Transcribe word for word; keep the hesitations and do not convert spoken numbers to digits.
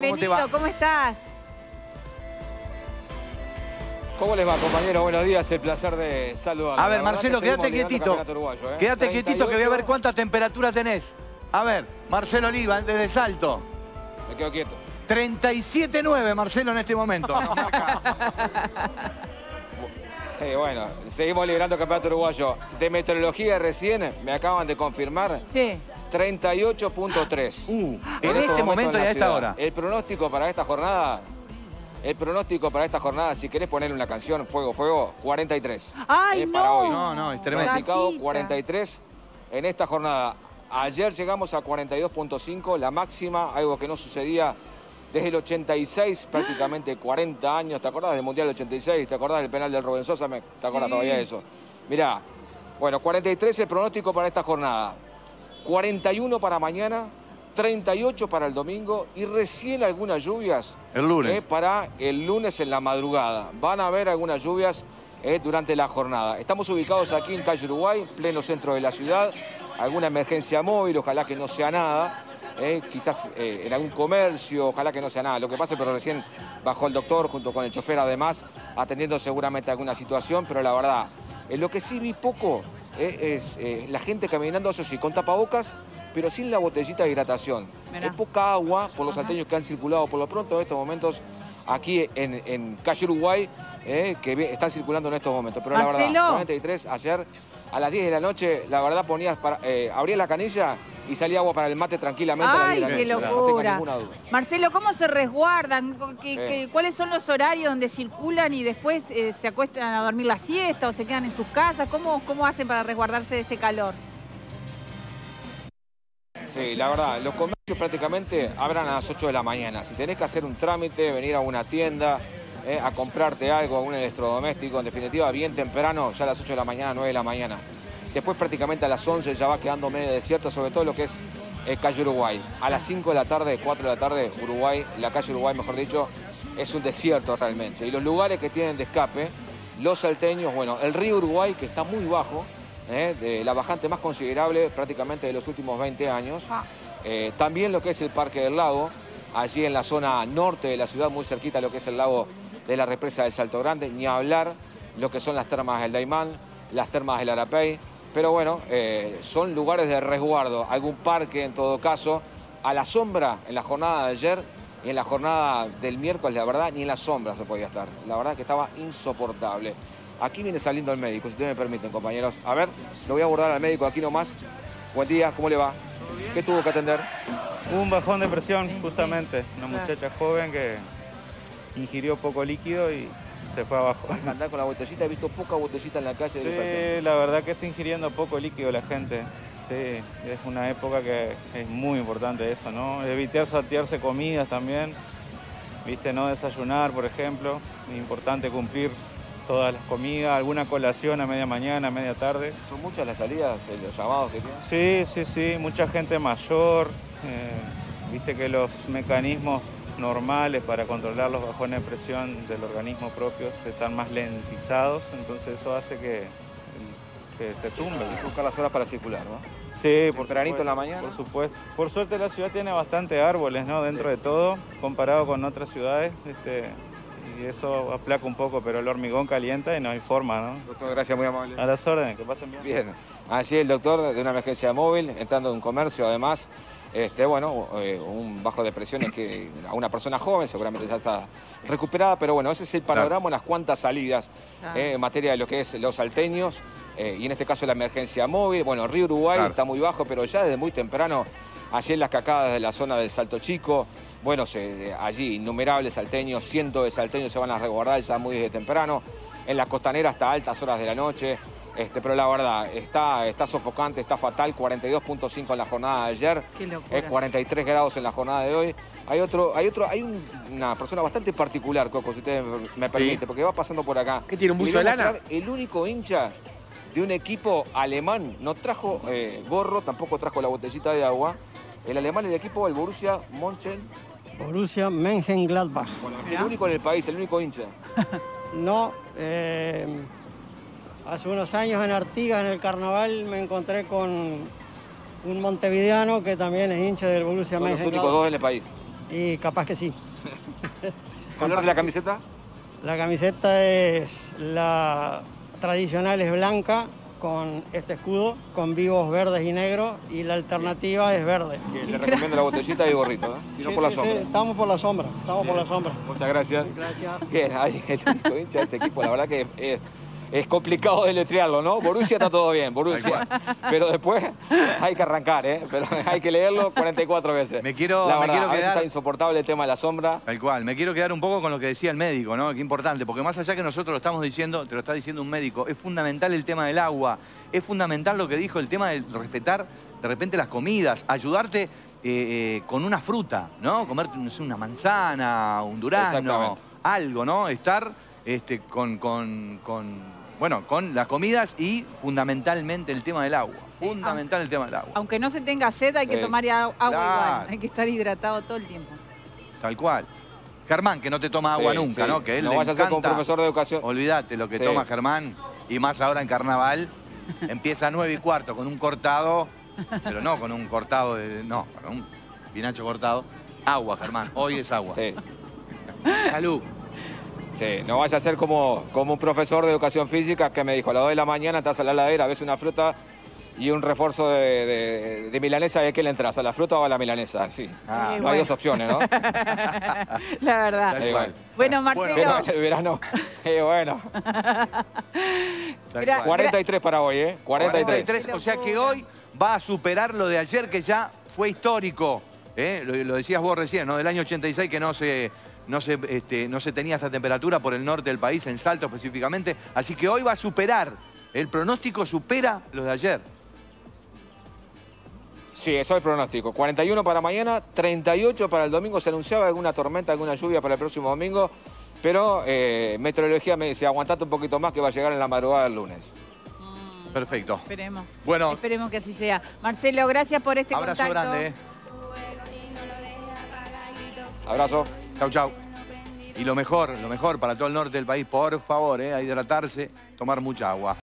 Bienvenido, ¿cómo, ¿cómo estás? ¿Cómo les va, compañeros? Buenos días, el placer de saludar. A ver, Marcelo, quédate quietito. Uruguayo, ¿eh? Quédate treinta y quietito que voy a ver ocho. cuánta temperatura tenés. A ver, Marcelo Oliva, desde Salto. Me quedo quieto. treinta y siete nueve, Marcelo, en este momento. Nos marca. Eh, bueno, seguimos liderando el campeonato uruguayo. De meteorología recién me acaban de confirmar. Sí. treinta y ocho punto tres. Uh, en este momento y a esta hora. El pronóstico para esta jornada... El pronóstico para esta jornada, si querés ponerle una canción, Fuego, Fuego, cuarenta y tres. ¡Ay, eh, no! Para hoy. No, no, es tremendo. Pronosticado cuarenta y tres en esta jornada. Ayer llegamos a cuarenta y dos punto cinco, la máxima, algo que no sucedía desde el ochenta y seis, prácticamente cuarenta años. ¿Te acordás del Mundial del ochenta y seis? ¿Te acordás del penal del Rubén Sosa? ¿Te acordás sí. todavía de eso? Mirá, bueno, cuarenta y tres el pronóstico para esta jornada. cuarenta y uno para mañana, treinta y ocho para el domingo y recién algunas lluvias el lunes. Eh, para el lunes en la madrugada. Van a haber algunas lluvias eh, durante la jornada. Estamos ubicados aquí en calle Uruguay, pleno centro de la ciudad. Alguna emergencia móvil, ojalá que no sea nada. Eh, quizás eh, en algún comercio, ojalá que no sea nada. Lo que pasa, pero recién bajó el doctor junto con el chofer además, atendiendo seguramente alguna situación, pero la verdad, en lo que sí vi poco eh, es eh, la gente caminando, eso sí, con tapabocas, pero sin la botellita de hidratación. Hay poca agua por los Ajá. salteños que han circulado por lo pronto en estos momentos aquí en, en calle Uruguay, eh, que están circulando en estos momentos. Pero Marcelo. la verdad, cuarenta y tres ayer a las diez de la noche, la verdad ponías, para, eh, abrías la canilla y salía agua para el mate tranquilamente a las Ay, diez de la qué noche. locura. No tengo ninguna duda. Marcelo, ¿cómo se resguardan? ¿Qué, Sí. qué, ¿Cuáles son los horarios donde circulan y después eh, se acuestan a dormir la siesta o se quedan en sus casas? ¿Cómo, cómo hacen para resguardarse de este calor? Sí, la verdad, los comercios prácticamente abran a las ocho de la mañana. Si tenés que hacer un trámite, venir a una tienda, eh, a comprarte algo, un electrodoméstico, en definitiva, bien temprano, ya a las ocho de la mañana, nueve de la mañana. Después prácticamente a las once ya va quedando medio desierto, sobre todo lo que es eh, calle Uruguay. A las cinco de la tarde, cuatro de la tarde, Uruguay, la calle Uruguay, mejor dicho, es un desierto realmente. Y los lugares que tienen de escape, los salteños, bueno, el río Uruguay, que está muy bajo, Eh, de la bajante más considerable prácticamente de los últimos veinte años. Ah. Eh, también lo que es el Parque del Lago, allí en la zona norte de la ciudad, muy cerquita a lo que es el lago de la represa del Salto Grande, ni hablar lo que son las termas del Daimán, las termas del Arapey, pero bueno, eh, son lugares de resguardo, algún parque en todo caso, a la sombra en la jornada de ayer y en la jornada del miércoles, la verdad, ni en la sombra se podía estar, la verdad que estaba insoportable. Aquí viene saliendo el médico, si ustedes me permiten, compañeros. A ver, lo voy a abordar al médico aquí nomás. Buen día, ¿cómo le va? ¿Qué tuvo que atender? Un bajón de presión, justamente. Una muchacha joven que ingirió poco líquido y se fue abajo. Andar con la botellita, he visto poca botellita en la calle. Sí, de la verdad que está ingiriendo poco líquido la gente. Sí, es una época que es muy importante eso, ¿no? Evitar saltearse comidas también. Viste, no desayunar, por ejemplo. Es importante cumplir todas las comidas, alguna colación a media mañana, a media tarde. ¿Son muchas las salidas, los llamados que tienen? Sí, sí, sí, mucha gente mayor. Eh, viste que los mecanismos normales para controlar los bajones de presión del organismo propios están más lentizados, entonces eso hace que, que se tumbe. Hay que buscar las horas para circular, ¿no? Sí, por tempranito en la mañana. Por supuesto. Por suerte la ciudad tiene bastante árboles, ¿no? Dentro sí. de todo, comparado con otras ciudades. Este, y eso aplaca un poco, pero el hormigón calienta y no hay forma, ¿no? Doctor, gracias, muy amable. A las órdenes, que pasen bien. Bien. Allí el doctor de una emergencia móvil, entrando en un comercio, además, este, bueno, eh, un bajo de presión es que a una persona joven seguramente ya está recuperada, pero bueno, ese es el panorama, claro. Unas cuantas salidas claro. eh, en materia de lo que es los salteños, eh, y en este caso la emergencia móvil. Bueno, Río Uruguay claro. está muy bajo, pero ya desde muy temprano, allí en las cacadas de la zona del Salto Chico, bueno, se, allí innumerables salteños, cientos de salteños se van a resguardar ya muy desde temprano, en la costanera hasta altas horas de la noche, este, pero la verdad, está, está sofocante, está fatal, cuarenta y dos punto cinco en la jornada de ayer, eh, cuarenta y tres grados en la jornada de hoy. Hay otro, hay otro, hay un, una persona bastante particular, Coco, si usted me permite, sí. porque va pasando por acá. ¿Qué tiene, un buzo de lana? El único hincha de un equipo alemán, no trajo eh, gorro, tampoco trajo la botellita de agua. El alemán, el equipo, el Borussia Mönchen. Borussia Mönchengladbach. Bueno, es el único en el país, el único hincha. No, eh, hace unos años en Artigas, en el carnaval, me encontré con un montevideano que también es hincha del Borussia Mönchengladbach. Son los únicos dos en el país. Y capaz que sí. ¿Color de la camiseta? La camiseta es la tradicional, es blanca con este escudo, con vivos verdes y negros, y la alternativa es verde. Que le recomiendo la botellita y el gorrito, ¿eh? Si no Sí, por la sí, sombra. sí, estamos por la sombra, estamos Bien. por la sombra. Muchas gracias. Gracias. Bien, ahí el único hincha de este equipo, la verdad que es, es complicado deletrearlo, ¿no? Borussia está todo bien, Borussia. Pero después hay que arrancar, ¿eh? Pero hay que leerlo cuarenta y cuatro veces. Me quiero- la me verdad, quiero a veces quedar- está insoportable el tema de la sombra. Tal cual. Me quiero quedar un poco con lo que decía el médico, ¿no? Qué importante, porque más allá que nosotros lo estamos diciendo, te lo está diciendo un médico, es fundamental el tema del agua, es fundamental lo que dijo el tema de respetar de repente las comidas, ayudarte eh, eh, con una fruta, ¿no? Comerte no sé, una manzana, un durazno, Exactamente. algo, ¿no? Estar este, con, con, con, bueno, con las comidas y fundamentalmente el tema del agua. Fundamental el tema del agua. Aunque no se tenga sed, hay que Sí. tomar agua Claro. igual. Hay que estar hidratado todo el tiempo. Tal cual. Germán, que no te toma agua Sí, nunca, sí. ¿no? Que él No le vaya a ser como encanta. profesor de educación. Olvídate lo que Sí. toma Germán, y más ahora en carnaval. Empieza a nueve y cuarto con un cortado, pero no con un cortado de. No, con un pinacho cortado. Agua, Germán. Hoy es agua. Sí, Salud. sí. No vaya a ser como, como un profesor de educación física que me dijo, a las dos de la mañana estás a la heladera, ves una fruta y un refuerzo de, de, de milanesa, ¿y a qué le entras? ¿A la fruta o a la milanesa? Sí. Ah, Eh, no hay bueno. dos opciones, ¿no? La verdad. Tal Eh, cual. Bueno, Marcelo. Pero en el verano, eh, bueno. Tal Gra- cual. cuarenta y tres para hoy, ¿eh? cuarenta y tres. cuarenta y tres, o sea que hoy va a superar lo de ayer, que ya fue histórico. ¿eh? Lo, lo decías vos recién, ¿no? Del año ochenta y seis, que no se, no, se, este, no se tenía esta temperatura por el norte del país, en Salto específicamente. Así que hoy va a superar. El pronóstico supera lo de ayer. Sí, eso es el pronóstico. cuarenta y uno para mañana, treinta y ocho para el domingo. Se anunciaba alguna tormenta, alguna lluvia para el próximo domingo. Pero eh, meteorología me dice, aguantate un poquito más que va a llegar en la madrugada del lunes. Perfecto. Esperemos. Bueno. Esperemos que así sea. Marcelo, gracias por este Abrazo contacto. grande. ¿eh? Abrazo. Chau, chau. Y lo mejor, lo mejor para todo el norte del país, por favor, ¿eh? a hidratarse, tomar mucha agua.